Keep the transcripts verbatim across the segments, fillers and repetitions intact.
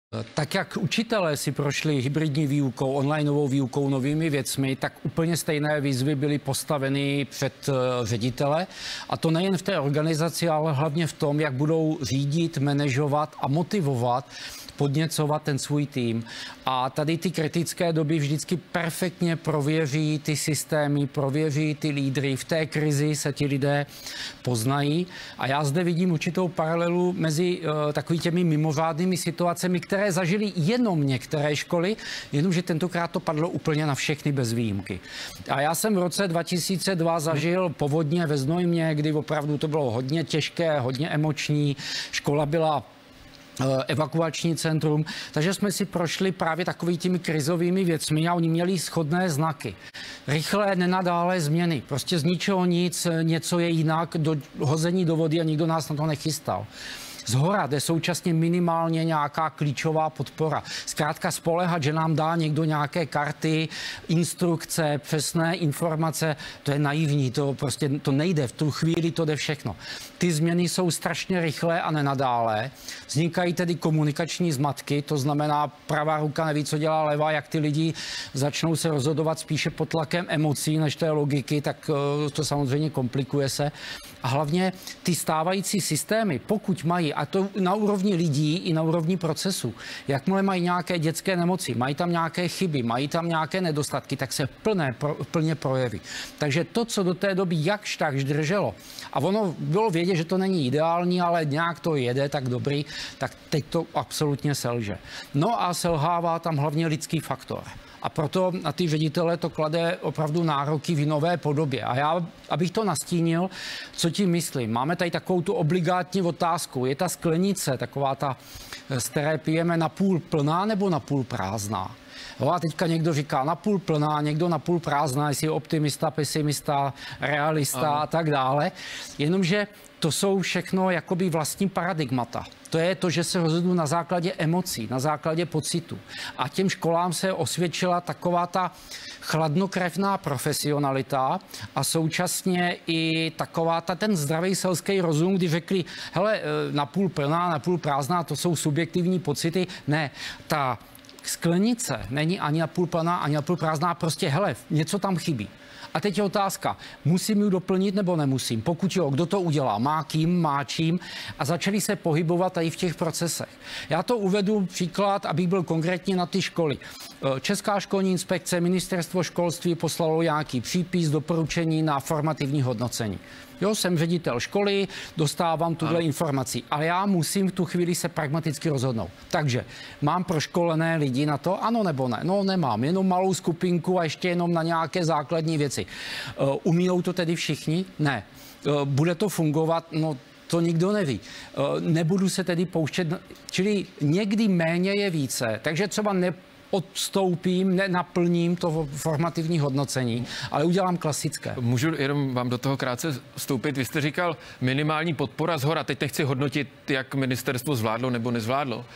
Tak jak učitelé si prošli hybridní výukou, onlineovou výukou, novými věcmi, tak úplně stejné výzvy byly postaveny před ředitele. A to nejen v té organizaci, ale hlavně v tom, jak budou řídit, manažovat a motivovat, podněcovat ten svůj tým. A tady ty kritické doby vždycky perfektně prověří ty systémy, prověří ty lídry. V té krizi se ti lidé poznají. A já zde vidím určitou paralelu mezi uh, takovými těmi mimořádnými situacemi, které zažili jenom některé školy, jenomže tentokrát to padlo úplně na všechny bez výjimky. A já jsem v roce dva tisíce dva zažil povodně ve Znojmě, kdy opravdu to bylo hodně těžké, hodně emoční. Škola byla evakuační centrum, takže jsme si prošli právě takovými těmi krizovými věcmi a oni měli shodné znaky. Rychlé, nenadálé změny. Prostě z ničeho nic, něco je jinak, do hození do vody a nikdo nás na to nechystal. Zhora jde současně minimálně nějaká klíčová podpora. Zkrátka spoléhat, že nám dá někdo nějaké karty, instrukce, přesné informace, to je naivní, to prostě to nejde, v tu chvíli to jde všechno. Ty změny jsou strašně rychlé a nenadálé. Vznikají tedy komunikační zmatky, to znamená pravá ruka neví, co dělá levá, jak ty lidi začnou se rozhodovat spíše pod tlakem emocí než té logiky, tak to samozřejmě komplikuje se. A hlavně ty stávající systémy, pokud mají, a to na úrovni lidí i na úrovni procesu, jakmile mají nějaké dětské nemoci, mají tam nějaké chyby, mají tam nějaké nedostatky, tak se plné, pro, plně projeví. Takže to, co do té doby jakž takž drželo, a ono bylo vědět, že to není ideální, ale nějak to jede, tak dobrý, tak teď to absolutně selže. No a selhává tam hlavně lidský faktor. A proto na ty ředitele to klade opravdu nároky v nové podobě. A já, abych to nastínil, co tím myslím. Máme tady takovou tu obligátní otázku. Je ta sklenice, taková ta, z které pijeme, napůl plná nebo napůl prázdná? No a teďka někdo říká napůl plná, někdo napůl prázdná, jestli je optimista, pesimista, realista a tak dále. Jenomže to jsou všechno jakoby vlastní paradigmata. To je to, že se rozhodují na základě emocí, na základě pocitu. A těm školám se osvědčila taková ta chladnokrevná profesionalita a současně i taková ta ten zdravý selský rozum, kdy řekli, hele, napůl plná, napůl prázdná, to jsou subjektivní pocity. Ne, ta sklenice není ani napůl plná, ani napůl prázdná, prostě hele, něco tam chybí. A teď je otázka, musím ji doplnit nebo nemusím? Pokud jo, kdo to udělá? Má kým, má čím? A začali se pohybovat i v těch procesech. Já to uvedu příklad, abych byl konkrétní na ty školy. Česká školní inspekce, ministerstvo školství poslalo nějaký přípis, doporučení na formativní hodnocení. Jo, jsem ředitel školy, dostávám tuhle informaci, ale já musím v tu chvíli se pragmaticky rozhodnout. Takže mám proškolené lidi na to? Ano nebo ne? No nemám, jenom malou skupinku a ještě jenom na nějaké základní věci. Uh, umíjou to tedy všichni? Ne. Uh, bude to fungovat? No to nikdo neví. Uh, nebudu se tedy pouštět, čili někdy méně je více, takže třeba ne odstoupím, nenaplním to formativní hodnocení, ale udělám klasické. Můžu jenom vám do toho krátce vstoupit? Vy jste říkal minimální podpora zhora. Teď nechci hodnotit, jak ministerstvo zvládlo nebo nezvládlo uh,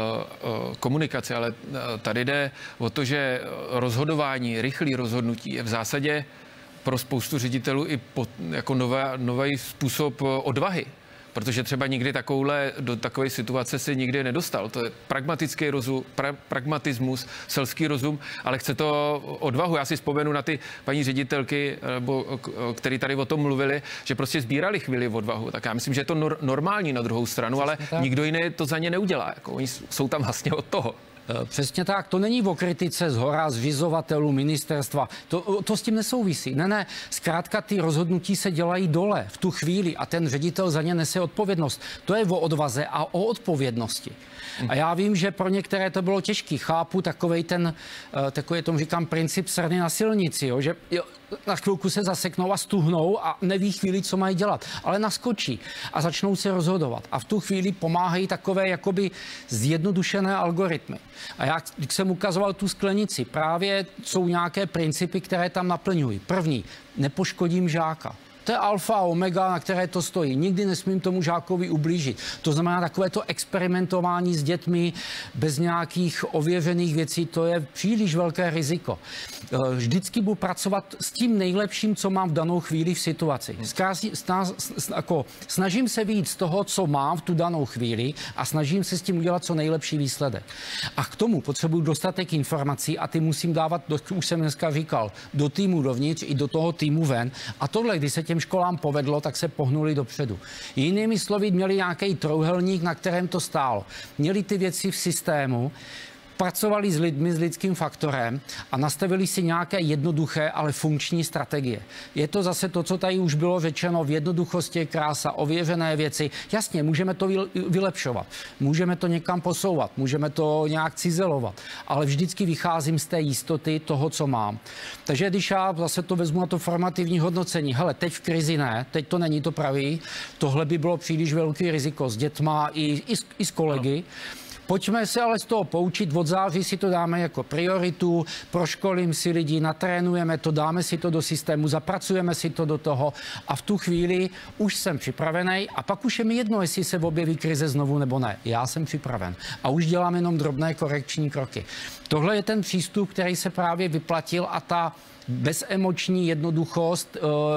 uh, komunikaci, ale uh, tady jde o to, že rozhodování, rychlé rozhodnutí je v zásadě pro spoustu ředitelů i pod, jako nová, nový způsob odvahy. Protože třeba nikdy takovouhle, do takové situace se nikdy nedostal. To je pragmatický rozum, pra, pragmatismus, selský rozum, ale chce to odvahu. Já si vzpomenu na ty paní ředitelky, nebo, který tady o tom mluvili, že prostě sbírali chvíli odvahu. Tak já myslím, že je to nor, normální na druhou stranu, ale nikdo jiný to za ně neudělá. Jako, oni jsou tam vlastně od toho. Přesně tak, to není o kritice zhora zřizovatelů ministerstva, to, to s tím nesouvisí. Ne, ne, zkrátka ty rozhodnutí se dělají dole v tu chvíli a ten ředitel za ně nese odpovědnost. To je o odvaze a o odpovědnosti. A já vím, že pro některé to bylo těžké. Chápu takovej ten, takový tomu říkám, princip srny na silnici, jo, že jo, na chvilku se zaseknou a stuhnou a neví chvíli, co mají dělat, ale naskočí a začnou se rozhodovat. A v tu chvíli pomáhají takové jakoby zjednodušené algoritmy. A já, když jsem ukazoval tu sklenici, právě jsou nějaké principy, které tam naplňují. První, nepoškodím žáka. to je alfa a omega, na které to stojí. Nikdy nesmím tomu žákovi ublížit. To znamená takové to experimentování s dětmi bez nějakých ověřených věcí, to je příliš velké riziko. Vždycky budu pracovat s tím nejlepším, co mám v danou chvíli v situaci. Zkrásí, snáz, jako, snažím se víc z toho, co mám v tu danou chvíli a snažím se s tím udělat co nejlepší výsledek. A k tomu potřebuji dostatek informací a ty musím dávat, už jsem dneska říkal, do týmu dovnitř i do toho týmu ven. A tohle, když se těm školám povedlo, tak se pohnuli dopředu. Jinými slovy, měli nějaký trojúhelník, na kterém to stálo. Měli ty věci v systému, pracovali s lidmi, s lidským faktorem a nastavili si nějaké jednoduché, ale funkční strategie. Je to zase to, co tady už bylo řečeno, v jednoduchosti je krása, ověřené věci. Jasně, můžeme to vylepšovat, můžeme to někam posouvat, můžeme to nějak cizelovat, ale vždycky vycházím z té jistoty toho, co mám. Takže když já zase to vezmu na to formativní hodnocení, hele, teď v krizi ne, teď to není to pravý, tohle by bylo příliš velký riziko s dětma i, i, i s kolegy. No. Pojďme se ale z toho poučit, od září si to dáme jako prioritu, proškolím si lidi, natrénujeme to, dáme si to do systému, zapracujeme si to do toho a v tu chvíli už jsem připravený a pak už je mi jedno, jestli se objeví krize znovu nebo ne. Já jsem připraven a už dělám jenom drobné korekční kroky. Tohle je ten přístup, který se právě vyplatil a ta bezemoční jednoduchost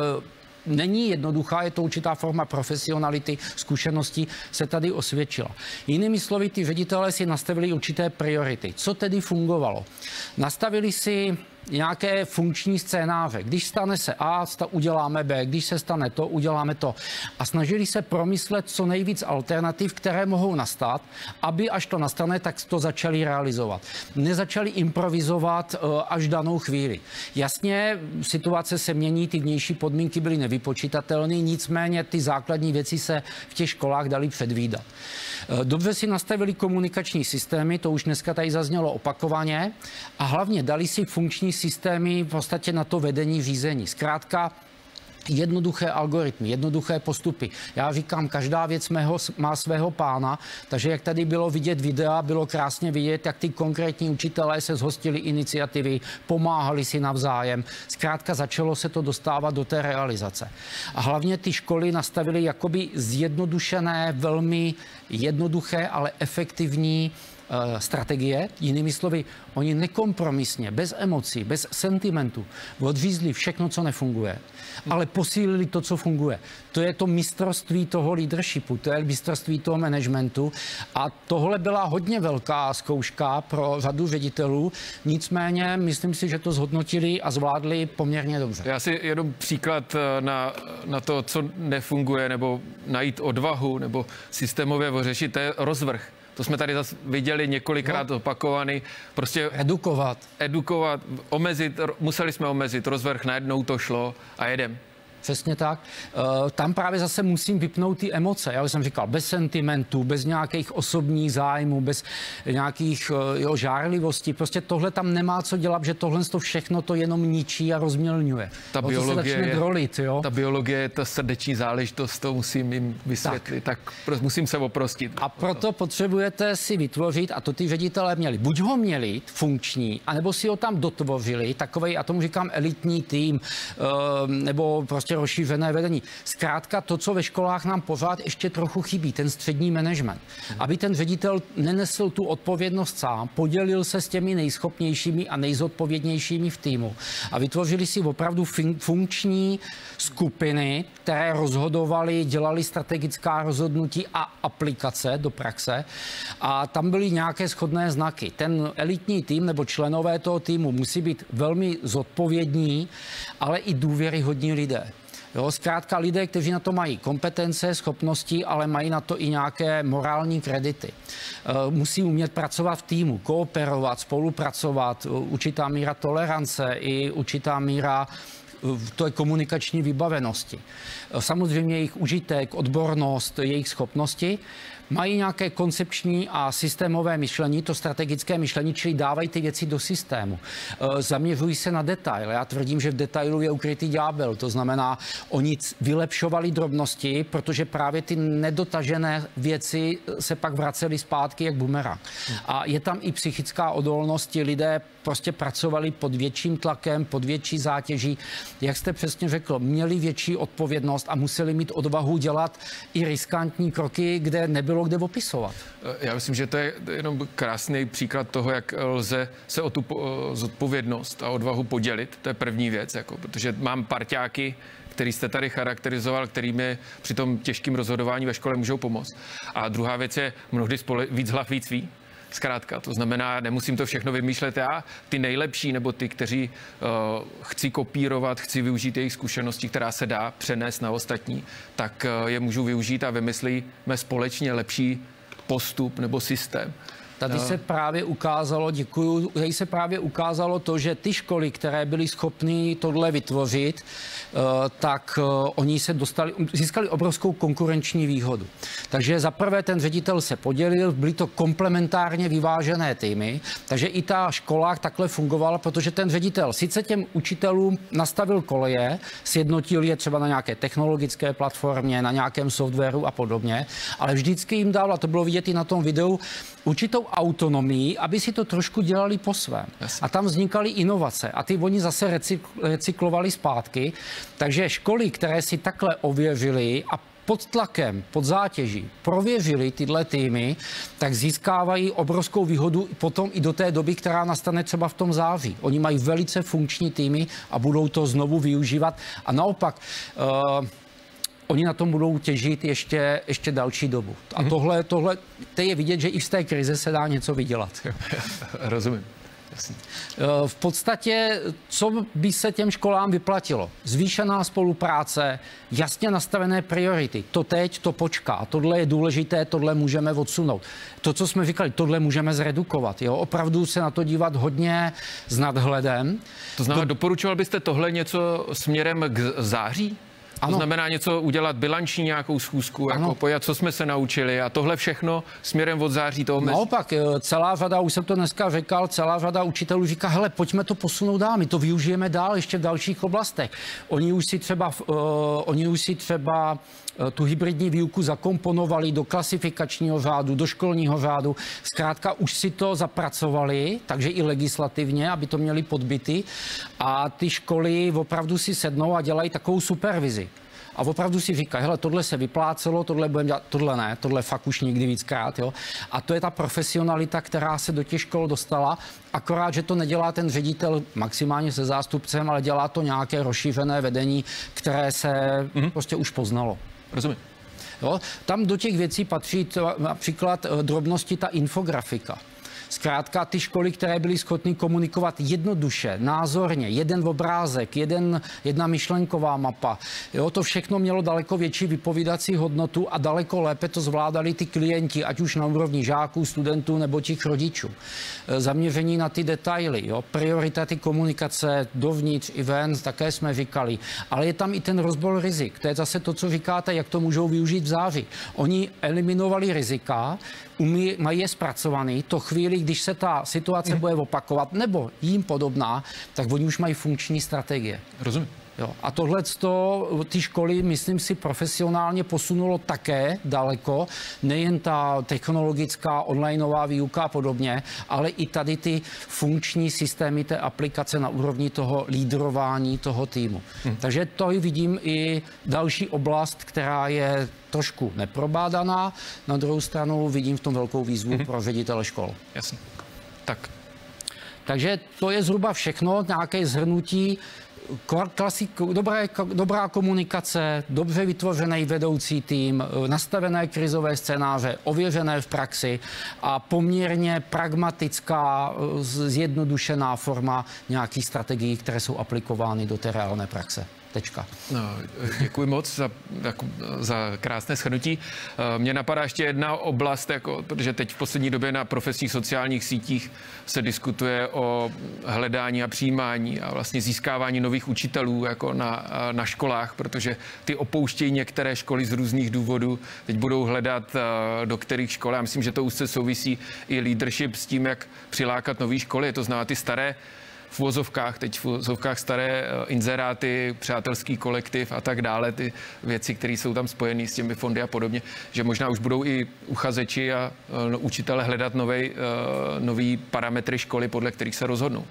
není jednoduchá, je to určitá forma profesionality, zkušeností se tady osvědčila. Jinými slovy, ty ředitelé si nastavili určité priority. Co tedy fungovalo? Nastavili si nějaké funkční scénáře. Když stane se A, uděláme B, když se stane to, uděláme to. A snažili se promyslet co nejvíc alternativ, které mohou nastat, aby až to nastane, tak to začali realizovat. Nezačali improvizovat až danou chvíli. Jasně, situace se mění, ty vnější podmínky byly nevypočitatelné, nicméně ty základní věci se v těch školách daly předvídat. Dobře si nastavili komunikační systémy, to už dneska tady zaznělo opakovaně, a hlavně dali si funkční systémy v podstatě na to vedení řízení. Zkrátka jednoduché algoritmy, jednoduché postupy. Já říkám, každá věc mého, má svého pána, takže jak tady bylo vidět videa, bylo krásně vidět, jak ty konkrétní učitelé se zhostili iniciativy, pomáhali si navzájem. Zkrátka začalo se to dostávat do té realizace. A hlavně ty školy nastavily jakoby zjednodušené, velmi jednoduché, ale efektivní strategie. Jinými slovy, oni nekompromisně, bez emocí, bez sentimentu odřízli všechno, co nefunguje, ale posílili to, co funguje. To je to mistrovství toho leadershipu, to je mistrovství toho managementu a tohle byla hodně velká zkouška pro řadu ředitelů, nicméně myslím si, že to zhodnotili a zvládli poměrně dobře. Já si jenom příklad na, na to, co nefunguje, nebo najít odvahu, nebo systémově řešit, to je rozvrh. To jsme tady zase viděli několikrát no. opakovaný. Prostě edukovat. Edukovat, omezit, museli jsme omezit rozvrh, najednou to šlo a jedem. Přesně tak. Tam právě zase musím vypnout ty emoce. Já už jsem říkal, bez sentimentů, bez nějakých osobních zájmů, bez nějakých jo, žárlivostí. Prostě tohle tam nemá co dělat, že tohle to všechno to jenom ničí a rozmělňuje. Ta o biologie, se drolit, jo? Ta biologie je ta srdeční záležitost, to musím jim vysvětlit, tak, tak musím se oprostit. A proto potřebujete si vytvořit, a to ty ředitelé měli, buď ho měli funkční, anebo si ho tam dotvořili, takovej, a tomu říkám elitní tým, nebo prostě rozšířené vedení. Zkrátka to, co ve školách nám pořád ještě trochu chybí, ten střední management. Aby ten ředitel nenesl tu odpovědnost sám, podělil se s těmi nejschopnějšími a nejzodpovědnějšími v týmu a vytvořili si opravdu funkční skupiny, které rozhodovaly, dělali strategická rozhodnutí a aplikace do praxe a tam byly nějaké shodné znaky. Ten elitní tým nebo členové toho týmu musí být velmi zodpovědní, ale i důvěryhodní lidé. Jo, zkrátka lidé, kteří na to mají kompetence, schopnosti, ale mají na to i nějaké morální kredity. Musí umět pracovat v týmu, kooperovat, spolupracovat, určitá míra tolerance i určitá míra to je komunikační vybavenosti. Samozřejmě jejich užitek, odbornost, jejich schopnosti. mají nějaké koncepční a systémové myšlení, to strategické myšlení, čili dávají ty věci do systému. Zaměřují se na detail. Já tvrdím, že v detailu je ukrytý ďábel. To znamená, oni vylepšovali drobnosti, protože právě ty nedotažené věci se pak vracely zpátky jak bumerang. A je tam i psychická odolnost. Ti lidé prostě pracovali pod větším tlakem, pod větší zátěží. Jak jste přesně řekl, měli větší odpovědnost a museli mít odvahu dělat i riskantní kroky, kde nebylo kde opisovat. Já myslím, že to je jenom krásný příklad toho, jak lze se o tu zodpovědnost a odvahu podělit. To je první věc, jako, protože mám parťáky, který jste tady charakterizoval, který mi při tom těžkém rozhodování ve škole můžou pomoct. A druhá věc je mnohdy spole- víc hlav víc ví. Zkrátka, to znamená, nemusím to všechno vymýšlet já, ty nejlepší nebo ty, kteří uh, chci kopírovat, chci využít jejich zkušenosti, která se dá přenést na ostatní, tak uh, je můžu využít a vymyslíme společně lepší postup nebo systém. Tady se právě ukázalo, děkuju, tady se právě ukázalo to, že ty školy, které byly schopny tohle vytvořit, tak oni se dostali, získali obrovskou konkurenční výhodu. Takže za prvé ten ředitel se podělil, byly to komplementárně vyvážené týmy, takže i ta škola takhle fungovala, protože ten ředitel sice těm učitelům nastavil koleje, sjednotil je třeba na nějaké technologické platformě, na nějakém softwaru a podobně, ale vždycky jim dal, a to bylo vidět i na tom videu, určitou autonomii, aby si to trošku dělali po svém. Yes. A tam vznikaly inovace a ty oni zase recyklovali zpátky. Takže školy, které si takhle ověřily a pod tlakem, pod zátěží prověřili tyhle týmy, tak získávají obrovskou výhodu potom i do té doby, která nastane třeba v tom září. Oni mají velice funkční týmy a budou to znovu využívat. A naopak, uh, oni na tom budou těžit ještě, ještě další dobu. A tohle, tohle, to je vidět, že i z té krize se dá něco vydělat. Rozumím. Jasně. V podstatě, co by se těm školám vyplatilo? Zvýšená spolupráce, jasně nastavené priority. To teď, to počká. Tohle je důležité, tohle můžeme odsunout. To, co jsme říkali, tohle můžeme zredukovat. Jo? Opravdu se na to dívat hodně s nadhledem. To znamená, to... doporučoval byste tohle něco směrem k září? To ano. znamená něco udělat bilanční nějakou schůzku, jako pojat, co jsme se naučili a tohle všechno směrem od září toho mezi. Naopak, celá řada, už jsem to dneska říkal, celá řada učitelů říká, hele, pojďme to posunout dál, my to využijeme dál ještě v dalších oblastech. Oni už si třeba, uh, oni už si třeba uh, tu hybridní výuku zakomponovali do klasifikačního řádu, do školního řádu. Zkrátka už si to zapracovali, takže i legislativně, aby to měli podbity. A ty školy opravdu si sednou a dělají takovou supervizi. A opravdu si říkají, hele, tohle se vyplácelo, tohle budeme dělat, tohle ne, tohle fakt už nikdy víckrát, jo. A to je ta profesionalita, která se do těch škol dostala, akorát, že to nedělá ten ředitel maximálně se zástupcem, ale dělá to nějaké rozšířené vedení, které se mm-hmm. prostě už poznalo. Rozumím. Jo. Tam do těch věcí patří například drobnosti, ta infografika. Zkrátka ty školy, které byly schopny komunikovat jednoduše, názorně, jeden obrázek, jeden, jedna myšlenková mapa. Jo, to všechno mělo daleko větší vypovídací hodnotu a daleko lépe to zvládali ty klienti, ať už na úrovni žáků, studentů nebo těch rodičů. Zaměření na ty detaily, jo, priorita ty komunikace dovnitř i ven, také jsme říkali. Ale je tam i ten rozbor rizik. To je zase to, co říkáte, jak to můžou využít v září. Oni eliminovali rizika, umí, mají je zpracovaný, to chvíli, když se ta situace bude opakovat, nebo jim podobná, tak oni už mají funkční strategie. Rozumím. Jo. A tohle ty školy, myslím si, profesionálně posunulo také daleko, nejen ta technologická onlineová výuka a podobně, ale i tady ty funkční systémy té aplikace na úrovni toho lídrování toho týmu. Hmm. Takže to vidím i další oblast, která je trošku neprobádaná. Na druhou stranu vidím v tom velkou výzvu hmm. pro ředitele škol. Jasně. Tak. Takže to je zhruba všechno, nějaké shrnutí. Klasik, dobrá, dobrá komunikace, dobře vytvořený vedoucí tým, nastavené krizové scénáře, ověřené v praxi a poměrně pragmatická, zjednodušená forma nějakých strategií, které jsou aplikovány do té reálné praxe. Tečka. No, děkuji moc za, za krásné shrnutí. Mně napadá ještě jedna oblast, jako, protože teď v poslední době na profesních sociálních sítích se diskutuje o hledání a přijímání a vlastně získávání nových učitelů jako na, na školách, protože ty opouštějí některé školy z různých důvodů. Teď budou hledat, do kterých škol. Já myslím, že to úzce souvisí i leadership s tím, jak přilákat nové školy. To znamená ty staré v uvozovkách, teď v uvozovkách staré inzeráty, přátelský kolektiv a tak dále, ty věci, které jsou tam spojené s těmi fondy a podobně, že možná už budou i uchazeči a no, učitele hledat nový, nový parametry školy, podle kterých se rozhodnou.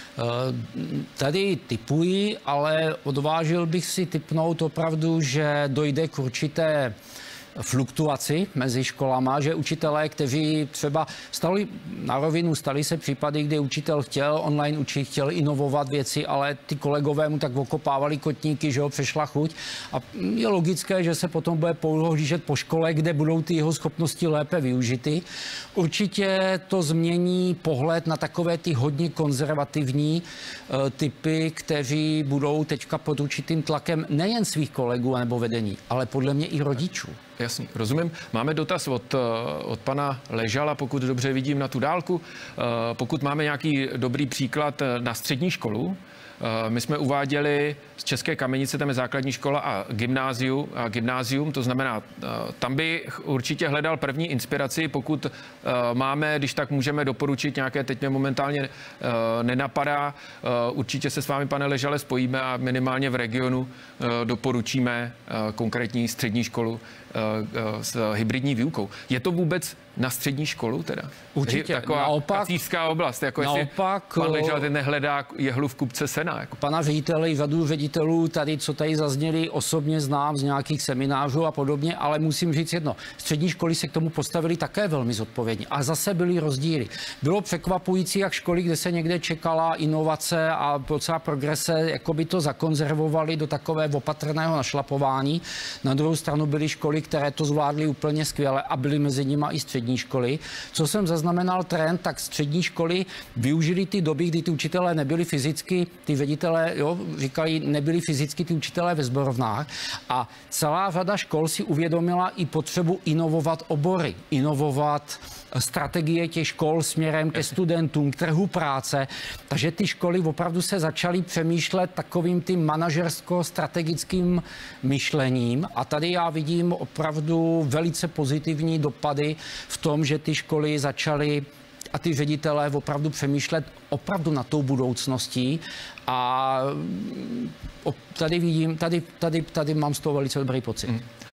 Tady tipuji, ale odvážil bych si tipnout opravdu, že dojde k určité fluktuaci mezi školama, že učitelé, kteří třeba stali na rovinu, stali se případy, kdy učitel chtěl online učit, chtěl inovovat věci, ale ty kolegové mu tak okopávali kotníky, že ho přešla chuť. A je logické, že se potom bude pohlížet po škole, kde budou ty jeho schopnosti lépe využity. Určitě to změní pohled na takové ty hodně konzervativní uh, typy, kteří budou teďka pod určitým tlakem nejen svých kolegů nebo vedení, ale podle mě i rodičů. Jasně, rozumím. Máme dotaz od, od pana Ležala, pokud dobře vidím na tu dálku. Pokud máme nějaký dobrý příklad na střední školu, my jsme uváděli z České Kamenice, tam je základní škola a gymnázium, a gymnázium, to znamená, tam by určitě hledal první inspiraci, pokud máme, když tak můžeme doporučit nějaké, teď mě momentálně nenapadá, určitě se s vámi, pane Ležale, spojíme a minimálně v regionu doporučíme konkrétní střední školu s hybridní výukou. Je to vůbec na střední školu teda? Určitě. Taková naopak, kacířská oblast, jako naopak, jestli pan Ležal teď nehledá jehlu v kupce sena. Jako. Pana ředitele i řadu ředitelů tady, co tady zazněli, osobně znám z nějakých seminářů a podobně, ale musím říct jedno. Střední školy se k tomu postavili také velmi zodpovědně. A zase byly rozdíly. Bylo překvapující, jak školy, kde se někde čekala inovace a docela progrese, jako by to zakonzervovali do takové opatrného našlapování. Na druhou stranu byly školy, které to zvládly úplně skvěle a byly mezi nimi i střední školy. Co jsem zaznamenal trend, tak střední školy využili ty doby, kdy ty učitelé nebyli fyzicky, ty ředitelé, jo, říkali, nebyli fyzicky ty učitelé ve sborovnách a celá řada škol si uvědomila i potřebu inovovat obory, inovovat strategie těch škol směrem ke studentům, k trhu práce. Takže ty školy opravdu se začaly přemýšlet takovým tím manažersko-strategickým myšlením. A tady já vidím opravdu velice pozitivní dopady v tom, že ty školy začaly a ty ředitelé opravdu přemýšlet opravdu nad tou budoucností. A tady vidím, tady, tady, tady mám z toho velice dobrý pocit. Mm.